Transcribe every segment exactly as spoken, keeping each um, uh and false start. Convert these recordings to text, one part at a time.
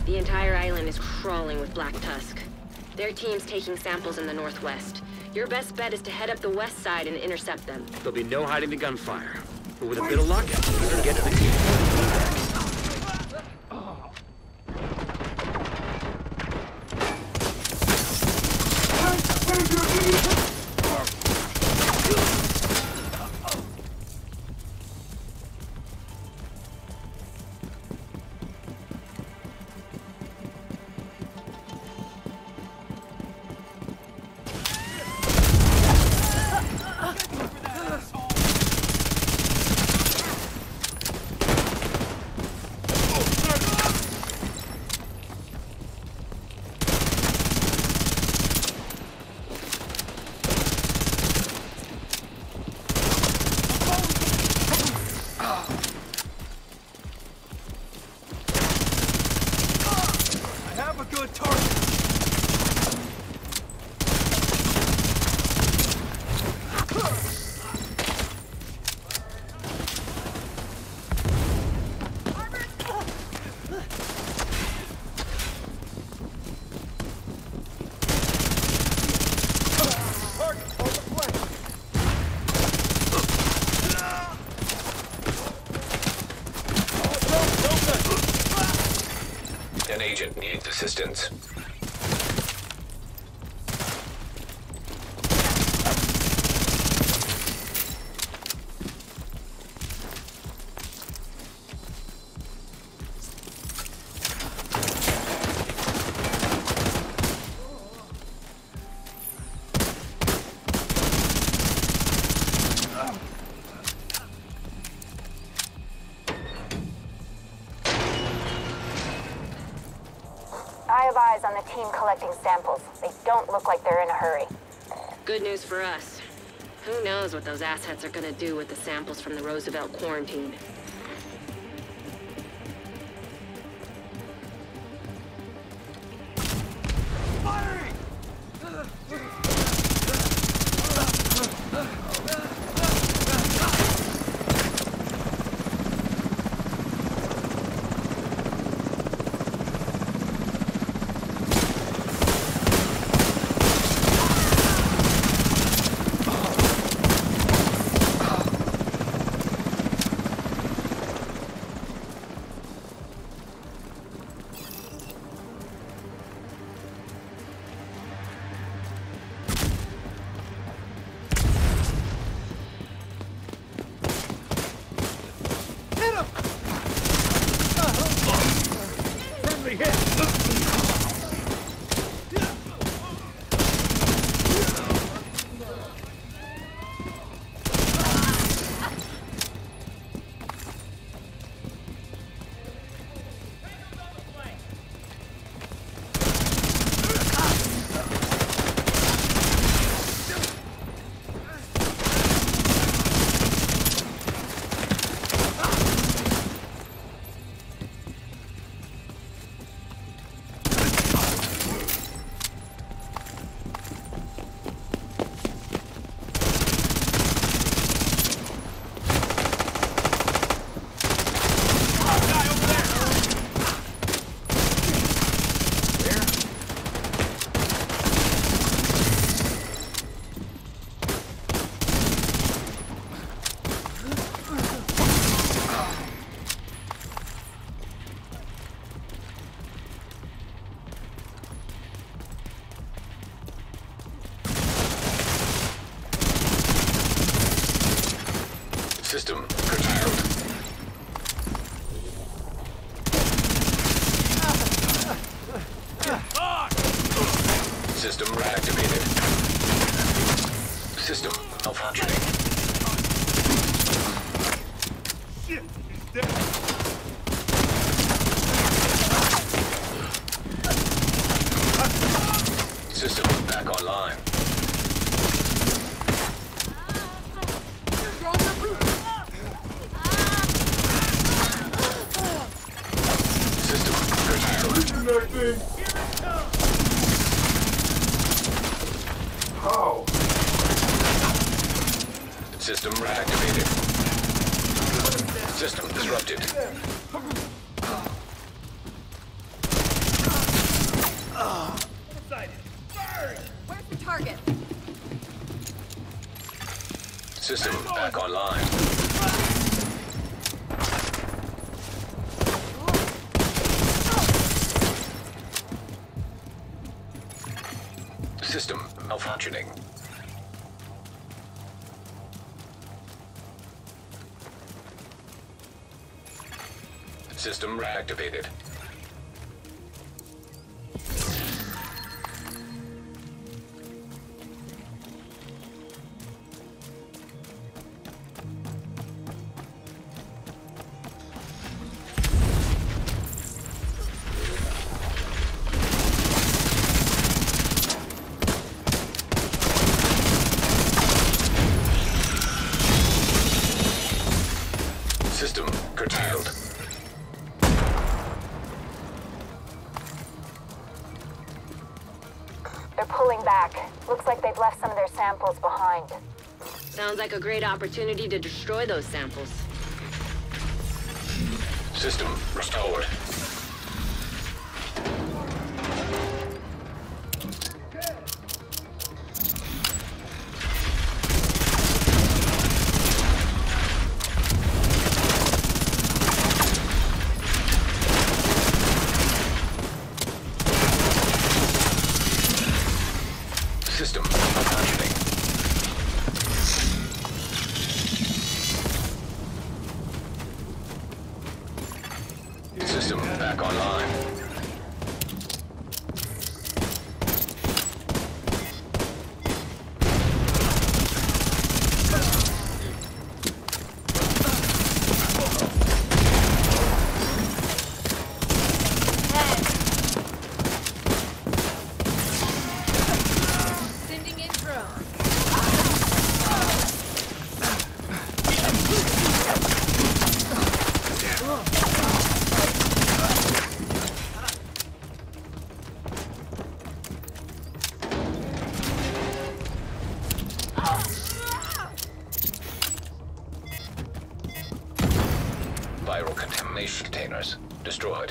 The entire island is crawling with Black Tusk. Their team's taking samples in the northwest. Your best bet is to head up the west side and intercept them. There'll be no hiding the gunfire. But with a bit of luck, we can get to the key. An agent needs assistance. I have eyes on the team collecting samples. They don't look like they're in a hurry. Good news for us. Who knows what those assets are gonna do with the samples from the Roosevelt quarantine. System curtailed. System reactivated. System malfunctioning. Shit, he's dead. System back online. System curtailed. How? System reactivated. System disrupted. Where's the target? System back online. System malfunctioning. System reactivated. System curtailed. They're pulling back. Looks like they've left some of their samples behind. Sounds like a great opportunity to destroy those samples. System restored. System malfunctioning. System back online. Sending in drone. Viral contamination containers destroyed.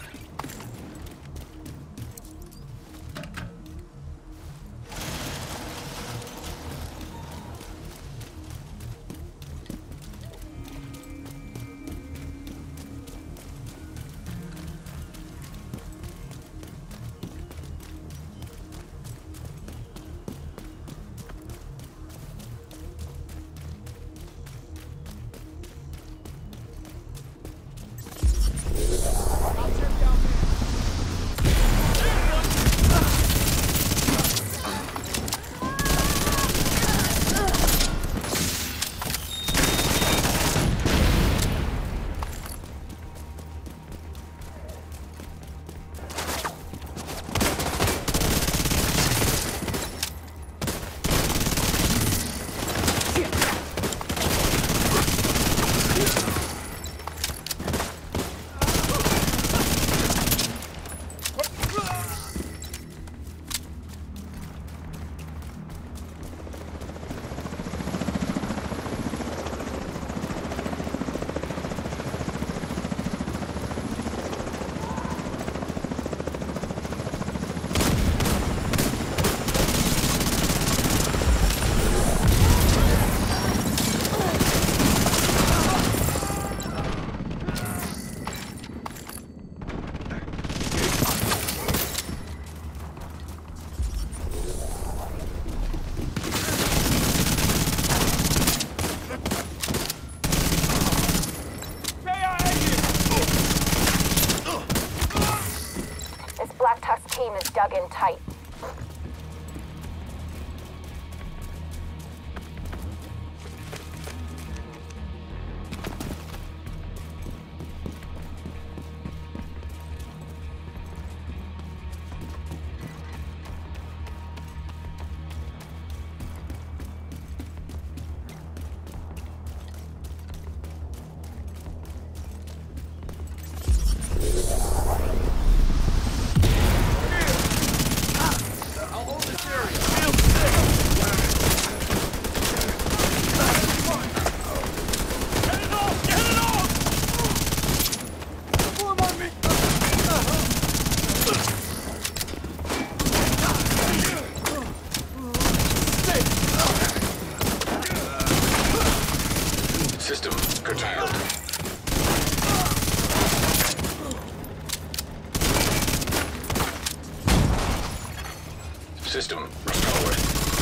This Black Tusk team is dug in tight. System restored.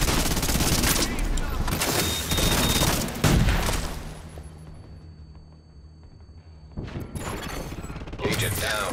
Agent down.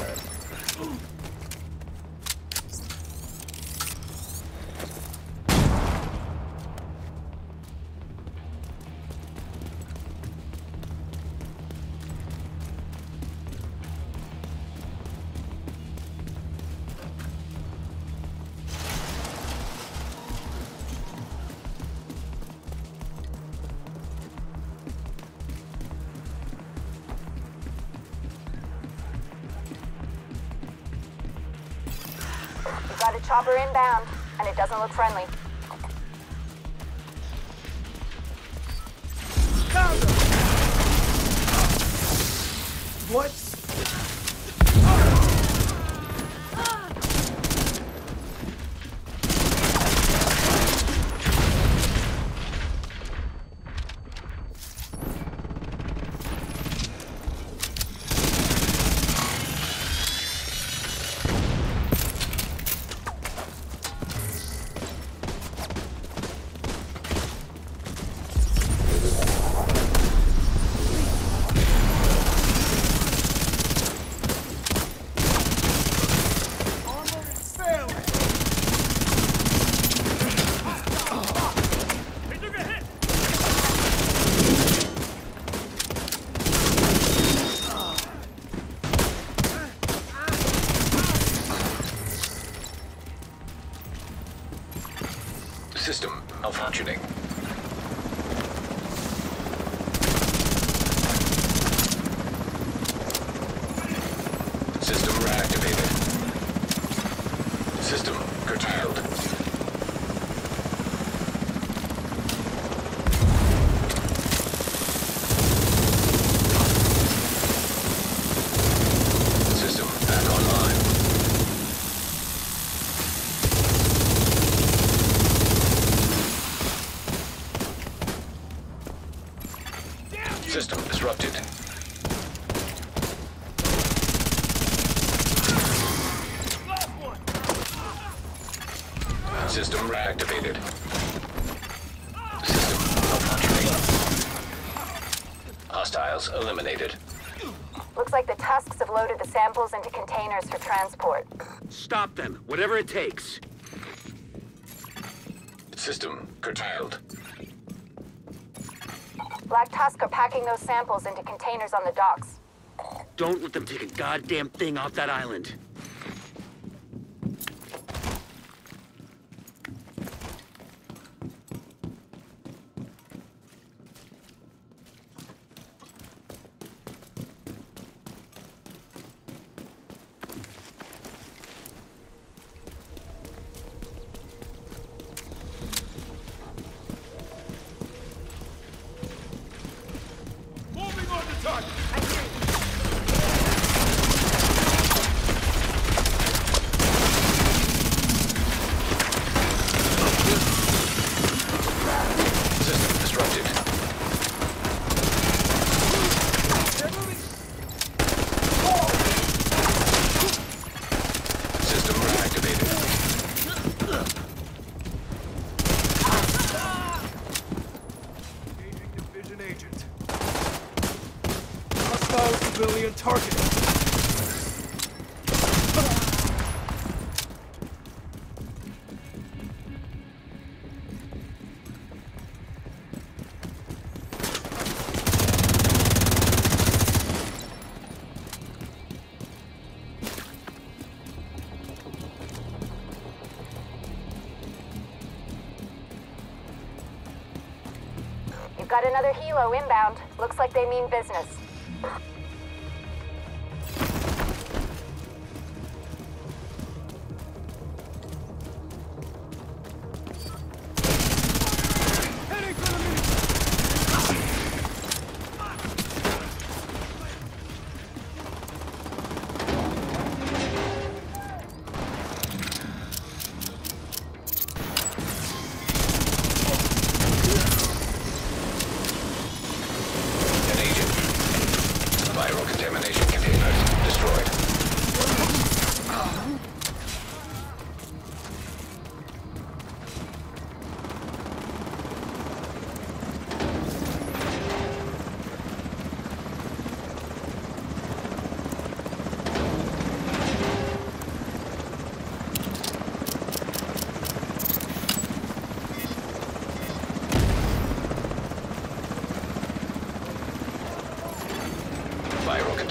We've got a chopper inbound, and it doesn't look friendly. What? System malfunctioning. System reactivated. System curtailed. System back online. System disrupted. System reactivated. System malfunctioning. Hostiles eliminated. Looks like the Tusks have loaded the samples into containers for transport. Stop them, whatever it takes. System curtailed. Black Tusk are packing those samples into containers on the docks. Don't let them take a goddamn thing off that island. Moving on to target. I hear you. System disrupted. System reactivated. Engaging division agent. Hostile civilian target. You've got another helo inbound. Looks like they mean business. Heading for the meet. An agent.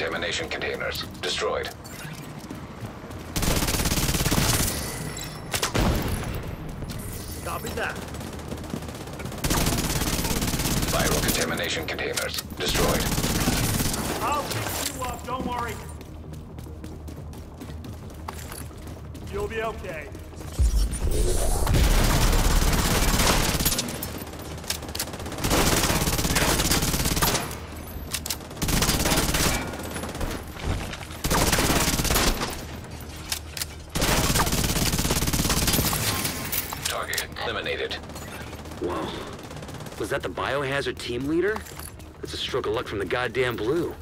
Biocontamination containers destroyed. Copy that. Viral contamination containers destroyed. I'll pick you up, don't worry. You'll be okay. Target eliminated. Whoa. Was that the biohazard team leader? That's a stroke of luck from the goddamn blue.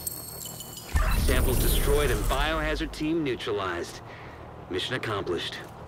Samples destroyed and biohazard team neutralized. Mission accomplished.